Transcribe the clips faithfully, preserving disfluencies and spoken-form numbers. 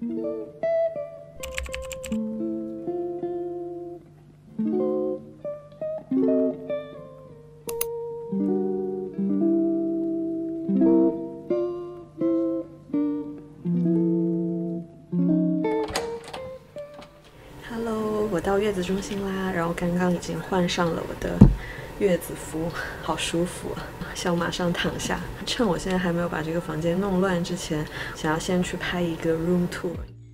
Hello， 我到月子中心啦，然后刚刚已经换上了我的月子服，好舒服啊，想马上躺下。趁我现在还没有把这个房间弄乱之前，想要先去拍一个 room tour。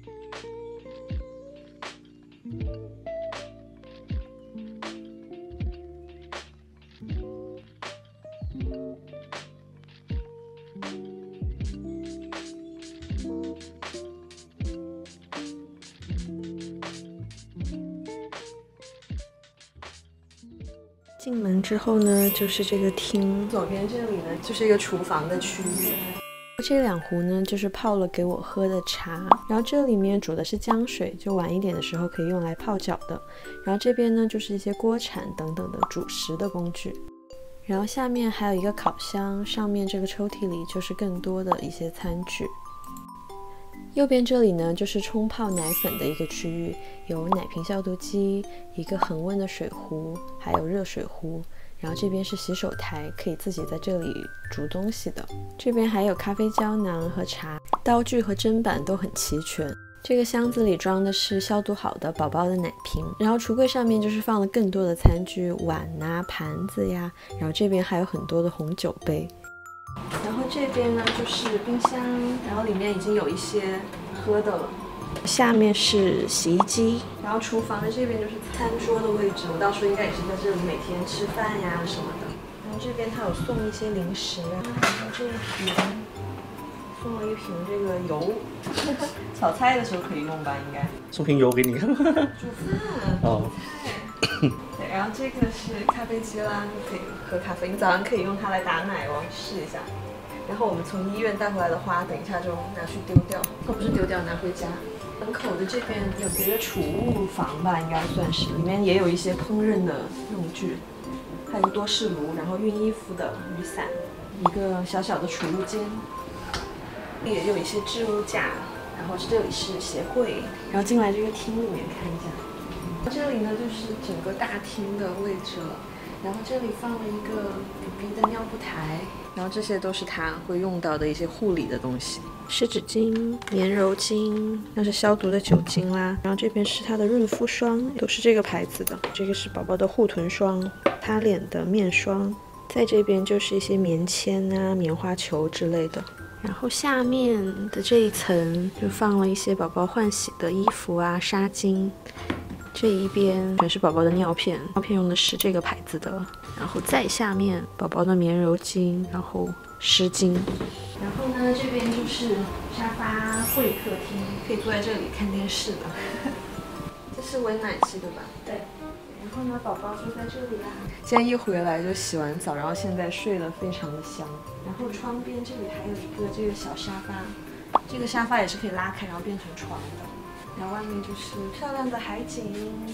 进门之后呢，就是这个厅，左边这里呢就是一个厨房的区域。这两壶呢就是泡了给我喝的茶，然后这里面煮的是姜水，就晚一点的时候可以用来泡脚的。然后这边呢就是一些锅铲等等的煮食的工具。然后下面还有一个烤箱，上面这个抽屉里就是更多的一些餐具。右边这里呢就是冲泡奶粉的一个区域，有奶瓶消毒机，一个恒温的水壶，还有热水壶。然后这边是洗手台，可以自己在这里煮东西的。这边还有咖啡胶囊和茶，刀具和砧板都很齐全。这个箱子里装的是消毒好的宝宝的奶瓶，然后橱柜上面就是放了更多的餐具，碗啊、盘子呀，然后这边还有很多的红酒杯。然后这边呢就是冰箱，然后里面已经有一些喝的了。下面是洗衣机，然后厨房的这边就是餐桌的位置，我到时候应该也是在这里每天吃饭呀什么的。然后这边它有送一些零食啊，然后这一瓶送了一瓶这个油，炒菜的时候可以用吧？应该送瓶油给你。 煮饭， 哦。 对，然后这个是咖啡机啦，就可以喝咖啡。你早上可以用它来打奶哦，试一下。然后我们从医院带回来的花，等一下就拿去丢掉，哦，不是丢掉，拿回家。门口的这边有一个储物房吧，应该算是，里面也有一些烹饪的用具，还有多士炉，然后熨衣服的雨伞，一个小小的储物间，也有一些置物架，然后这里是鞋柜，然后进来这个厅里面看一下。这里呢就是整个大厅的位置了，然后这里放了一个 B B 的尿布台，然后这些都是他会用到的一些护理的东西，湿纸巾、棉柔巾，那是消毒的酒精啦。然后这边是它的润肤霜，都是这个牌子的。这个是宝宝的护臀霜，擦脸的面霜。在这边就是一些棉签啊、棉花球之类的。然后下面的这一层就放了一些宝宝换洗的衣服啊、纱巾。这一边全是宝宝的尿片，尿片用的是这个牌子的。然后再下面宝宝的棉柔巾，然后湿巾。然后呢，这边就是沙发会客厅，可以坐在这里看电视的。这是喂奶期对吧？对。然后呢，宝宝就在这里啦。现在一回来就洗完澡，然后现在睡得非常的香。然后窗边这里还有一个这个小沙发，这个沙发也是可以拉开，然后变成床的。然后外面就是漂亮的海景。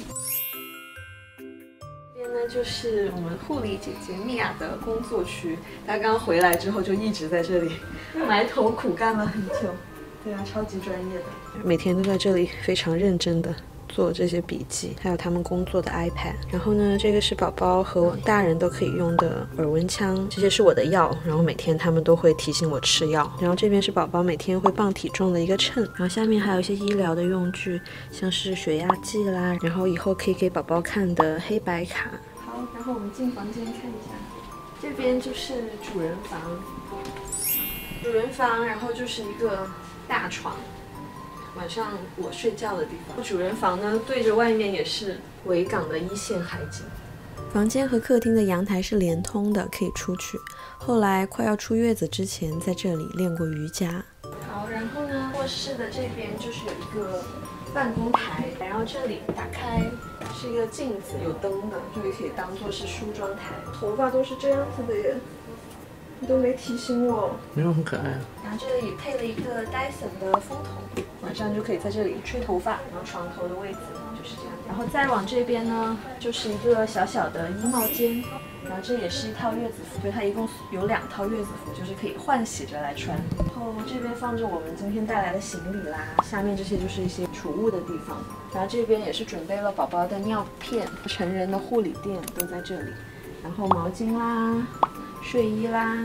这边呢就是我们护理姐姐米娅的工作区，她刚回来之后就一直在这里埋头苦干了很久。对啊，超级专业的，每天都在这里非常认真的做这些笔记，还有他们工作的 iPad。然后呢，这个是宝宝和我大人都可以用的耳温枪，这些是我的药，然后每天他们都会提醒我吃药。然后这边是宝宝每天会磅体重的一个秤，然后下面还有一些医疗的用具，像是血压计啦，然后以后可以给宝宝看的黑白卡。好，然后我们进房间看一下，这边就是主人房，主人房，然后就是一个大床。晚上我睡觉的地方，主人房呢对着外面也是维港的一线海景。房间和客厅的阳台是连通的，可以出去。后来快要出月子之前，在这里练过瑜伽。好，然后呢，卧室的这边就是有一个办公台，然后这里打开是一个镜子，有灯的，这里可以当做是梳妆台。头发都是这样子的耶。你都没提醒我， 没有很可爱啊。 然后这里配了一个 Dyson 的风筒，晚上就可以在这里吹头发。然后床头的位置就是这样。然后再往这边呢，就是一个小小的衣帽间， 然后这也是一套月子服，所以它一共有两套月子服，就是可以换洗着来穿。然后这边放着我们今天带来的行李啦，下面这些就是一些储物的地方。然后这边也是准备了宝宝的尿片，成人的护理垫都在这里，然后毛巾啦、睡衣啦。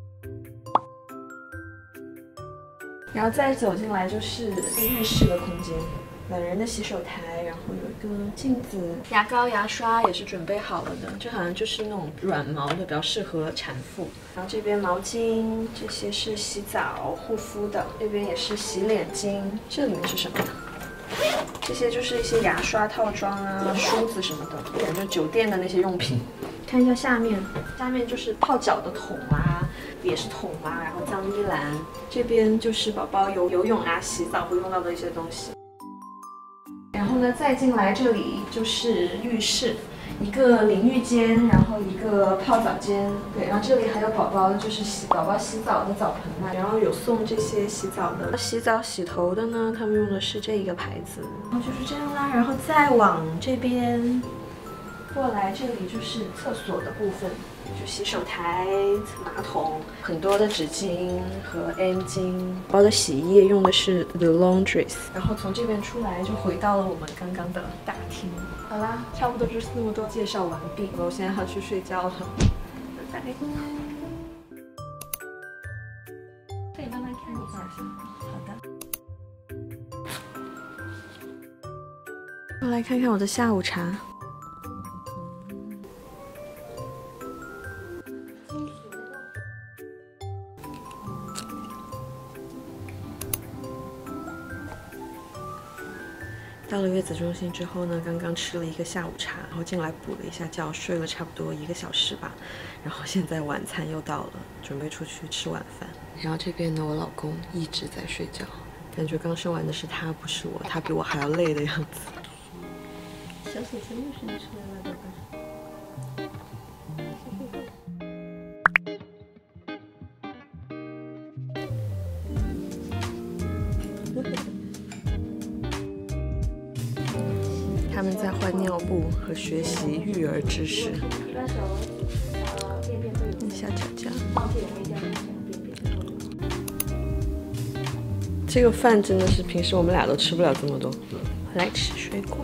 然后再走进来就是浴室的空间。懒人的洗手台，然后有一个镜子，牙膏、牙刷也是准备好了的，这好像就是那种软毛的，比较适合产妇。然后这边毛巾，这些是洗澡护肤的，这边也是洗脸巾，这里面是什么？这些就是一些牙刷套装啊、梳子什么的，感觉酒店的那些用品。看一下下面，下面就是泡脚的桶啊，也是桶啊，然后脏衣篮，这边就是宝宝游游泳啊、洗澡会用到的一些东西。然后呢，再进来这里就是浴室，一个淋浴间，然后一个泡澡间，对，然后这里还有宝宝就是洗宝宝洗澡的澡盆啊，然后有送这些洗澡的、洗澡洗头的呢，他们用的是这一个牌子，然后就是这样啦，然后再往这边过来，这里就是厕所的部分。就洗手台、马桶，很多的纸巾和 M 巾。宝宝的洗衣液用的是 The Laundries， 然后从这边出来就回到了我们刚刚的大厅。好啦，差不多就是那么多介绍完毕，我现在要去睡觉了，拜拜。可以慢慢看一下，好的。我来看看我的下午茶。到了月子中心之后呢，刚刚吃了一个下午茶，然后进来补了一下觉，睡了差不多一个小时吧。然后现在晚餐又到了，准备出去吃晚饭。然后这边呢，我老公一直在睡觉，感觉刚生完的是他，不是我，他比我还要累的样子。小手手又伸出来了，对吧？他们在换尿布和学习育儿知识。一下脚脚。这个饭真的是平时我们俩都吃不了这么多。来吃水果。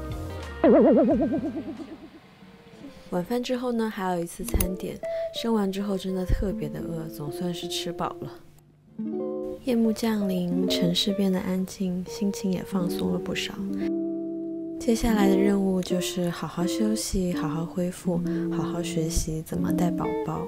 晚饭之后呢，还有一次餐点。生完之后真的特别的饿，总算是吃饱了。夜幕降临，城市变得安静，心情也放松了不少。接下来的任务就是好好休息，好好恢复，好好学习怎么带宝宝。